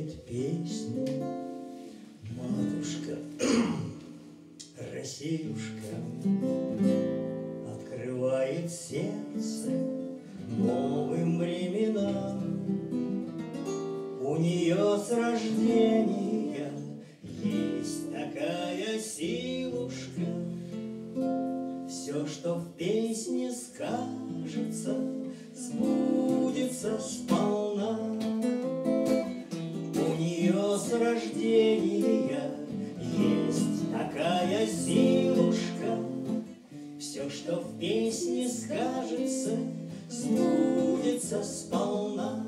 запевает песню матушка Россиюшка, открывает сердце новым временам. У нее с рождения есть такая силушка, все, что в песне скажется, сбудется сполна. У нее с рождения есть такая силушка, все, что в песне скажется, сбудется сполна.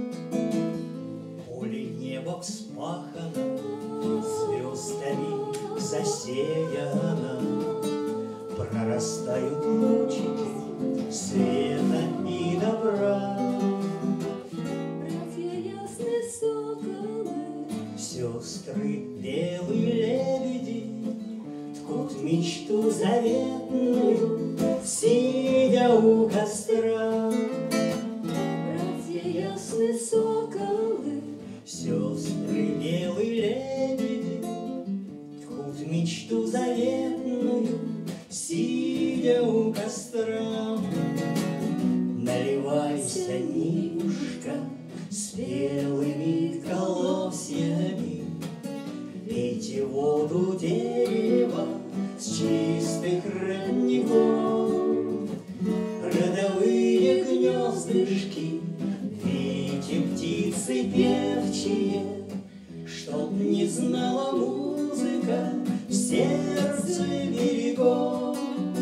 Поле небо вспахано, звездами засеяно, прорастают лучики света и добра. Братья ясные соколы, Сестры белые лебеди ткут мечту заветную, сидя у костра. братья ясные соколы, Сестры белые лебеди ткут мечту заветную, сидя у костра. Наливайся, Нивушка, спелыми колосьями, пейте воду дерева с чистых родников. Родовые гнездышки, видите, птицы певчие, чтоб не знала музыка в сердце берегов.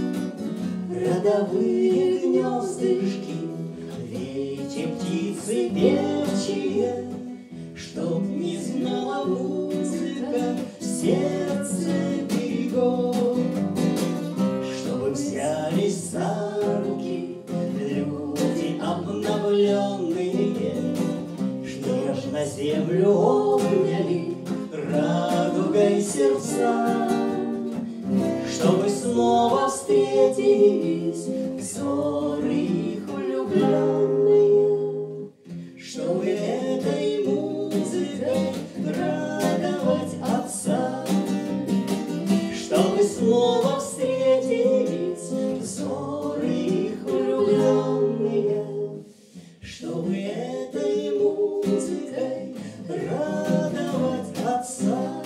Родовые гнездышки, видите, птицы певчие, чтоб не знала музыка в сердце берегов. Чтобы взялись за руки люди обновленные, нежно землю обняли радугой сердца. Чтобы снова встретились взоры их влюбленные, чтобы этой музыкой радовать отца. Чтобы снова встретились взоры их влюбленные, чтобы этой музыкой радовать отца.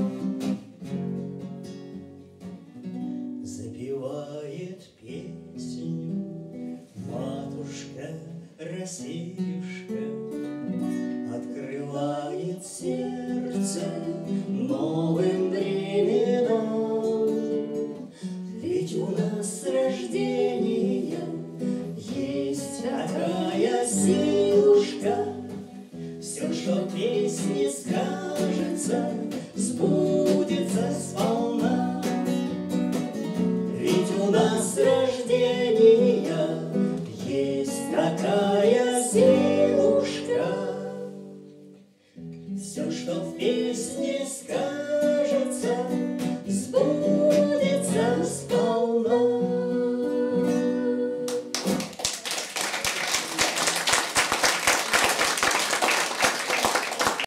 Запевает песню матушка Россиюшка, открывает сердце новым временам. Ведь у нас с рождения есть такая силушка, все, что в песне скажется, сбудется сполна. Ведь у нас